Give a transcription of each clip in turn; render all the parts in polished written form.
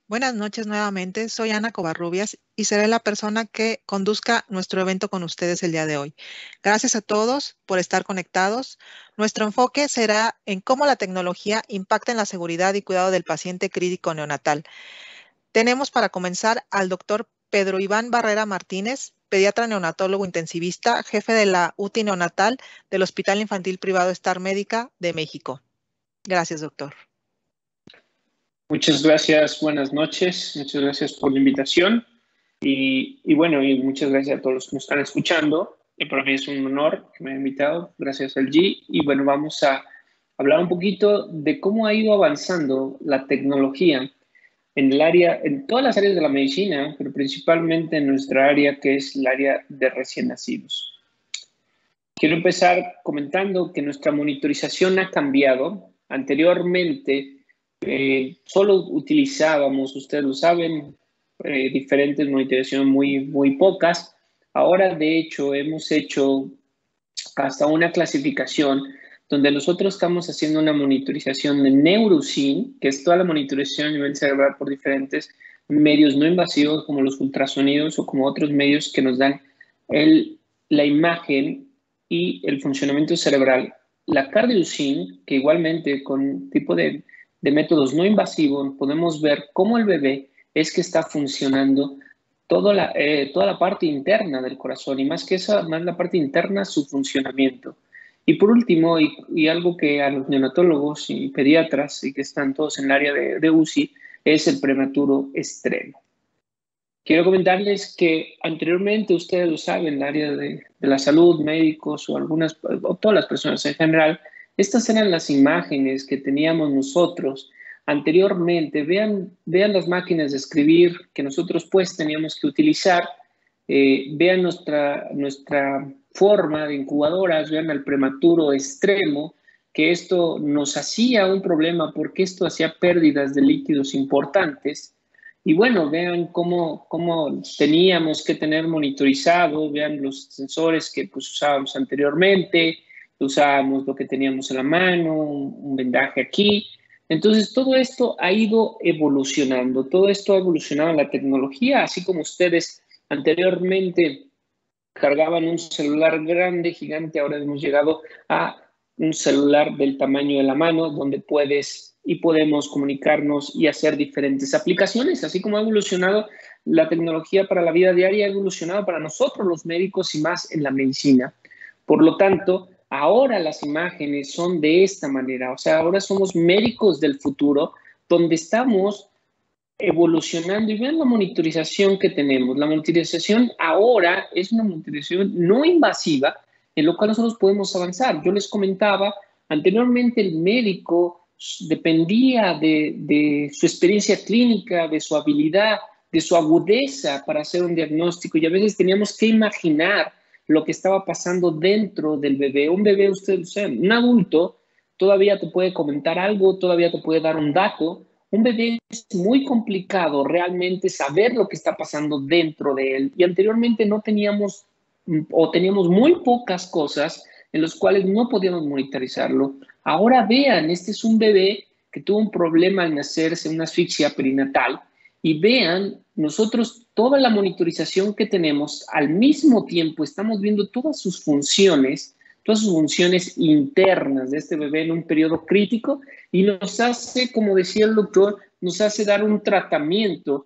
Buenas noches nuevamente, soy Ana Covarrubias y seré la persona que conduzca nuestro evento con ustedes el día de hoy. Gracias a todos por estar conectados. Nuestro enfoque será en cómo la tecnología impacta en la seguridad y cuidado del paciente crítico neonatal. Tenemos para comenzar al doctor Pedro Iván Barrera Martínez, pediatra neonatólogo intensivista, jefe de la UTI neonatal del Hospital Infantil Privado Star Médica de México. Gracias, doctor. Muchas gracias, buenas noches, muchas gracias por la invitación y bueno, y muchas gracias a todos los que nos están escuchando. Para mí es un honor que me hayan invitado, gracias al G. Y bueno, vamos a hablar un poquito de cómo ha ido avanzando la tecnología en el área, en todas las áreas de la medicina, pero principalmente en nuestra área que es el área de recién nacidos. Quiero empezar comentando que nuestra monitorización ha cambiado. Anteriormente, solo utilizábamos, ustedes lo saben, diferentes monitorizaciones muy pocas. Ahora, de hecho, hemos hecho hasta una clasificación donde nosotros estamos haciendo una monitorización de NeuroSyn, que es toda la monitorización a nivel cerebral por diferentes medios no invasivos como los ultrasonidos o como otros medios que nos dan la imagen y el funcionamiento cerebral. La CardioSyn, que igualmente con tipo de métodos no invasivos podemos ver cómo el bebé es que está funcionando toda la parte interna del corazón y más que eso, más la parte interna, su funcionamiento. Y por último, y algo que a los neonatólogos y pediatras y que están todos en el área de UCI, es el prematuro extremo. Quiero comentarles que anteriormente, ustedes lo saben, el área de la salud, médicos o todas las personas en general, estas eran las imágenes que teníamos nosotros anteriormente. Vean las máquinas de escribir que nosotros pues teníamos que utilizar, vean nuestra forma de incubadoras, vean el prematuro extremo, que esto nos hacía un problema porque esto hacía pérdidas de líquidos importantes. Y bueno, vean cómo teníamos que tener monitorizado, vean los sensores que pues, usábamos anteriormente, usábamos lo que teníamos en la mano, un vendaje aquí. Entonces, todo esto ha ido evolucionando, todo esto ha evolucionado en la tecnología, así como ustedes anteriormente cargaban un celular grande, gigante, ahora hemos llegado a un celular del tamaño de la mano, donde podemos comunicarnos y hacer diferentes aplicaciones, así como ha evolucionado la tecnología para la vida diaria, ha evolucionado para nosotros los médicos y más en la medicina. Por lo tanto, ahora las imágenes son de esta manera, o sea, ahora somos médicos del futuro, donde estamos evolucionando y vean la monitorización que tenemos. La monitorización ahora es una monitorización no invasiva en lo cual nosotros podemos avanzar. Yo les comentaba, anteriormente el médico dependía de su experiencia clínica, de su habilidad, de su agudeza para hacer un diagnóstico y a veces teníamos que imaginar lo que estaba pasando dentro del bebé. Un bebé, ustedes saben, un adulto todavía te puede comentar algo, todavía te puede dar un dato. Un bebé es muy complicado realmente saber lo que está pasando dentro de él. Y anteriormente no teníamos o teníamos muy pocas cosas en las cuales no podíamos monitorizarlo. Ahora vean, este es un bebé que tuvo un problema al nacerse, una asfixia perinatal. Y vean, nosotros toda la monitorización que tenemos, al mismo tiempo estamos viendo todas sus funciones internas de este bebé en un periodo crítico y nos hace, como decía el doctor, nos hace dar un tratamiento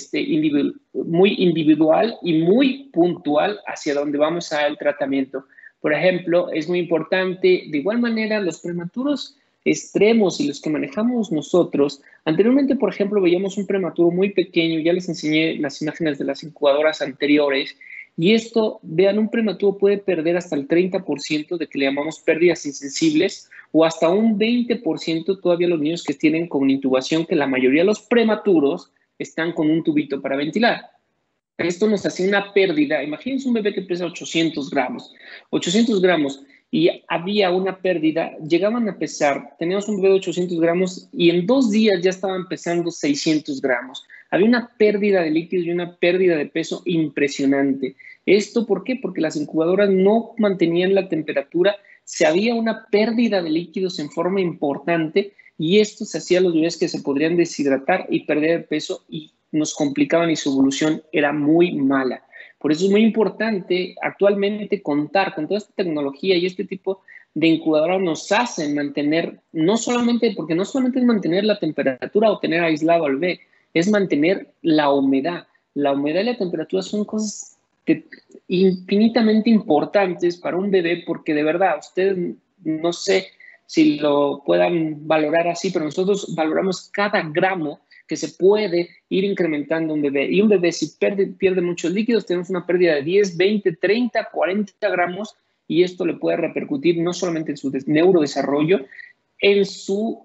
muy individual y muy puntual hacia donde vamos a el tratamiento. Por ejemplo, es muy importante, de igual manera, los prematuros extremos y los que manejamos nosotros. Anteriormente, por ejemplo, veíamos un prematuro muy pequeño, ya les enseñé las imágenes de las incubadoras anteriores, y esto, vean, un prematuro puede perder hasta el 30% de que le llamamos pérdidas insensibles o hasta un 20% todavía los niños que tienen con intubación, que la mayoría de los prematuros están con un tubito para ventilar. Esto nos hace una pérdida. Imagínense un bebé que pesa 800 gramos y había una pérdida, llegaban a pesar, teníamos un bebé de 800 gramos y en 2 días ya estaban pesando 600 gramos. Había una pérdida de líquidos y una pérdida de peso impresionante. ¿Esto por qué? Porque las incubadoras no mantenían la temperatura, se había una pérdida de líquidos en forma importante y esto se hacía a los bebés que se podrían deshidratar y perder peso y nos complicaban y su evolución era muy mala. Por eso es muy importante actualmente contar con toda esta tecnología y este tipo de incubadora nos hacen mantener, no solamente, porque no solamente es mantener la temperatura o tener aislado al bebé, es mantener la humedad. La humedad y la temperatura son cosas infinitamente importantes para un bebé porque de verdad, ustedes no sé si lo puedan valorar así, pero nosotros valoramos cada gramo que se puede ir incrementando un bebé. Y un bebé si pierde muchos líquidos, tenemos una pérdida de 10, 20, 30, 40 gramos y esto le puede repercutir no solamente en su neurodesarrollo, en su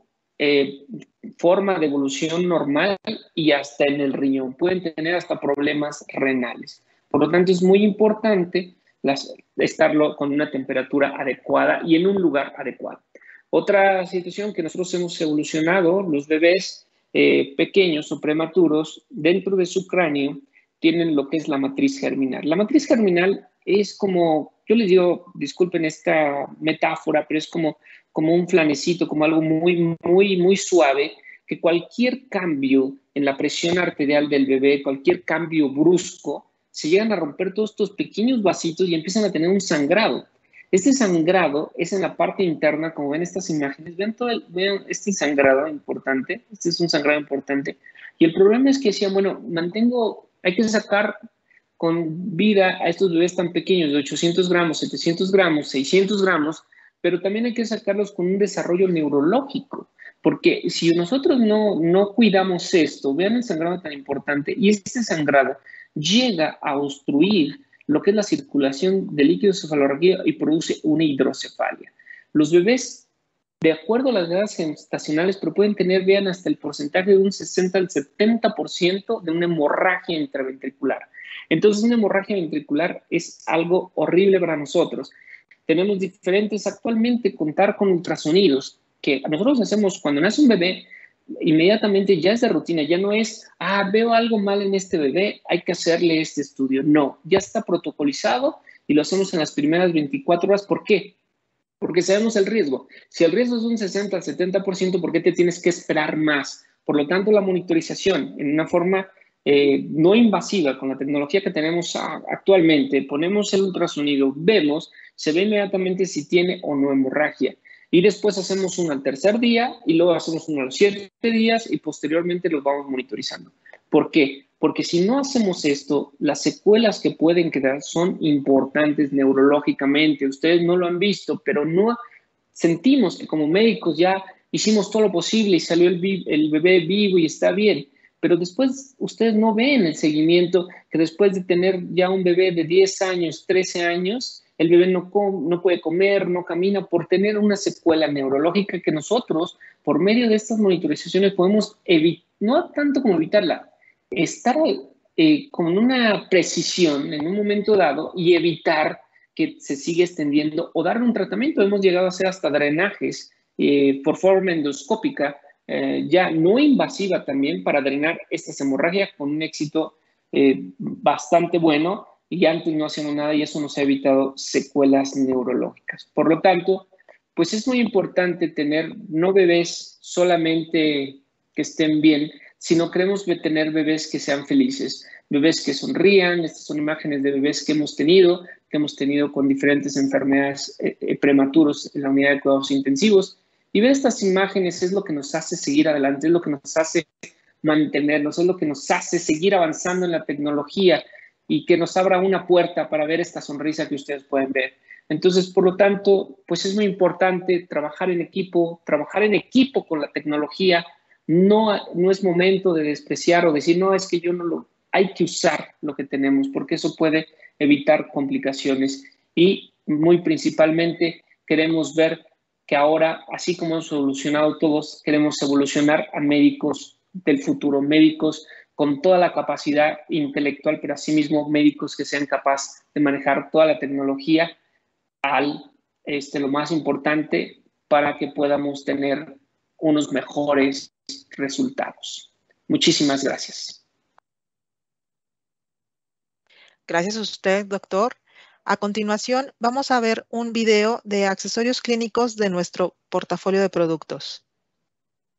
forma de evolución normal y hasta en el riñón. Pueden tener hasta problemas renales. Por lo tanto, es muy importante estarlo con una temperatura adecuada y en un lugar adecuado. Otra situación que nosotros hemos evolucionado, los bebés pequeños o prematuros, dentro de su cráneo, tienen lo que es la matriz germinal. La matriz germinal es como, yo les digo, disculpen esta metáfora, pero es como un flanecito, como algo muy suave, que cualquier cambio en la presión arterial del bebé, cualquier cambio brusco, se llegan a romper todos estos pequeños vasitos y empiezan a tener un sangrado. Este sangrado es en la parte interna, como ven estas imágenes, vean este sangrado importante, este es un sangrado importante, y el problema es que decían, bueno, hay que sacar con vida a estos bebés tan pequeños de 800 gramos, 700 gramos, 600 gramos, pero también hay que sacarlos con un desarrollo neurológico, porque si nosotros no cuidamos esto, vean el sangrado tan importante, y este sangrado llega a obstruir lo que es la circulación de líquidos cefalorraquídeos y produce una hidrocefalia. Los bebés, de acuerdo a las edades gestacionales, pero pueden tener, vean, hasta el porcentaje de un 60 al 70% de una hemorragia intraventricular. Entonces, una hemorragia ventricular es algo horrible para nosotros. Tenemos diferentes, actualmente, contar con ultrasonidos, que nosotros hacemos cuando nace un bebé, inmediatamente ya es de rutina, ya no es, veo algo mal en este bebé, hay que hacerle este estudio. No, ya está protocolizado y lo hacemos en las primeras 24 horas. ¿Por qué? Porque sabemos el riesgo. Si el riesgo es un 60 al 70%, ¿por qué te tienes que esperar más? Por lo tanto, la monitorización en una forma no invasiva, con la tecnología que tenemos actualmente, ponemos el ultrasonido, vemos, se ve inmediatamente si tiene o no hemorragia. Y después hacemos uno al tercer día y luego hacemos uno a los 7 días y posteriormente los vamos monitorizando. ¿Por qué? Porque si no hacemos esto, las secuelas que pueden quedar son importantes neurológicamente. Ustedes no lo han visto, pero no sentimos que como médicos ya hicimos todo lo posible y salió el bebé vivo y está bien. Pero después ustedes no ven el seguimiento que después de tener ya un bebé de 10 años, 13 años, el bebé no puede comer, no camina por tener una secuela neurológica que nosotros, por medio de estas monitorizaciones, podemos evitar, no tanto como evitarla, estar con una precisión en un momento dado y evitar que se siga extendiendo o darle un tratamiento. Hemos llegado a hacer hasta drenajes por forma endoscópica, ya no invasiva también, para drenar estas hemorragias con un éxito bastante bueno, y antes no hacíamos nada y eso nos ha evitado secuelas neurológicas. Por lo tanto, pues es muy importante tener no bebés solamente que estén bien, sino queremos tener bebés que sean felices, bebés que sonrían. Estas son imágenes de bebés que hemos tenido con diferentes enfermedades prematuros en la unidad de cuidados intensivos. Y ver estas imágenes es lo que nos hace seguir adelante, es lo que nos hace mantenernos, es lo que nos hace seguir avanzando en la tecnología y que nos abra una puerta para ver esta sonrisa que ustedes pueden ver. Entonces, por lo tanto, pues es muy importante trabajar en equipo con la tecnología. No es momento de despreciar o decir, no, es que yo no lo... Hay que usar lo que tenemos porque eso puede evitar complicaciones. Y muy principalmente queremos ver que ahora, así como hemos evolucionado todos, queremos evolucionar a médicos del futuro, médicos con toda la capacidad intelectual, pero asimismo médicos que sean capaces de manejar toda la tecnología lo más importante para que podamos tener unos mejores resultados. Muchísimas gracias. Gracias a usted, doctor. A continuación, vamos a ver un video de accesorios clínicos de nuestro portafolio de productos.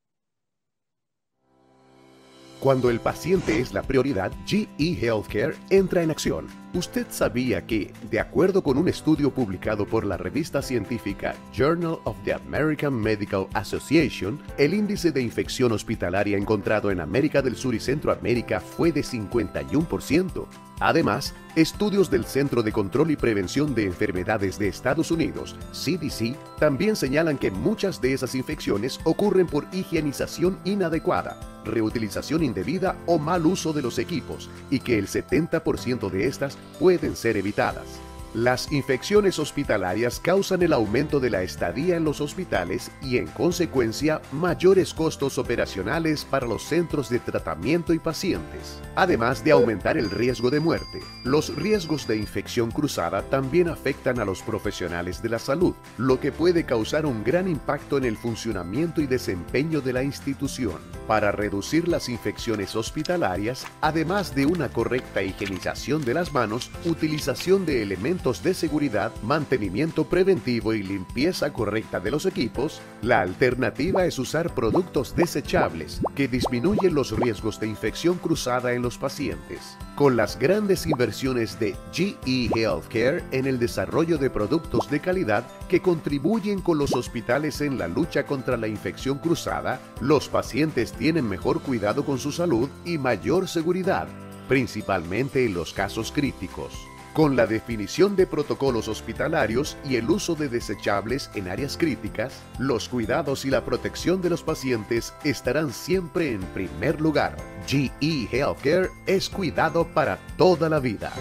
Cuando el paciente es la prioridad, GE Healthcare entra en acción. ¿Usted sabía que, de acuerdo con un estudio publicado por la revista científica Journal of the American Medical Association, el índice de infección hospitalaria encontrado en América del Sur y Centroamérica fue de 51%? Además, estudios del Centro de Control y Prevención de Enfermedades de Estados Unidos, CDC, también señalan que muchas de esas infecciones ocurren por higienización inadecuada, reutilización indebida o mal uso de los equipos, y que el 70% de estas pueden ser evitadas. Las infecciones hospitalarias causan el aumento de la estadía en los hospitales y, en consecuencia, mayores costos operacionales para los centros de tratamiento y pacientes, además de aumentar el riesgo de muerte. Los riesgos de infección cruzada también afectan a los profesionales de la salud, lo que puede causar un gran impacto en el funcionamiento y desempeño de la institución. Para reducir las infecciones hospitalarias, además de una correcta higienización de las manos, utilización de elementos de seguridad, mantenimiento preventivo y limpieza correcta de los equipos, la alternativa es usar productos desechables que disminuyen los riesgos de infección cruzada en los pacientes. Con las grandes inversiones de GE Healthcare en el desarrollo de productos de calidad que contribuyen con los hospitales en la lucha contra la infección cruzada, los pacientes tienen mejor cuidado con su salud y mayor seguridad, principalmente en los casos críticos. Con la definición de protocolos hospitalarios y el uso de desechables en áreas críticas, los cuidados y la protección de los pacientes estarán siempre en primer lugar. GE Healthcare es cuidado para toda la vida.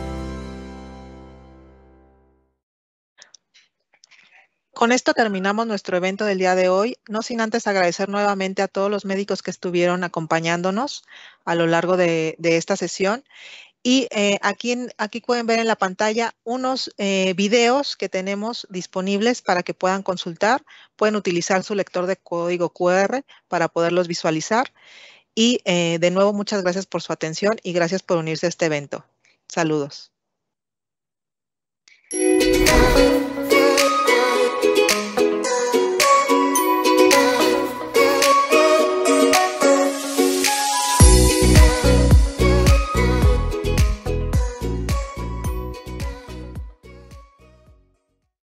Con esto terminamos nuestro evento del día de hoy, no sin antes agradecer nuevamente a todos los médicos que estuvieron acompañándonos a lo largo de esta sesión. Y aquí pueden ver en la pantalla unos videos que tenemos disponibles para que puedan consultar. Pueden utilizar su lector de código QR para poderlos visualizar. Y de nuevo, muchas gracias por su atención y gracias por unirse a este evento. Saludos.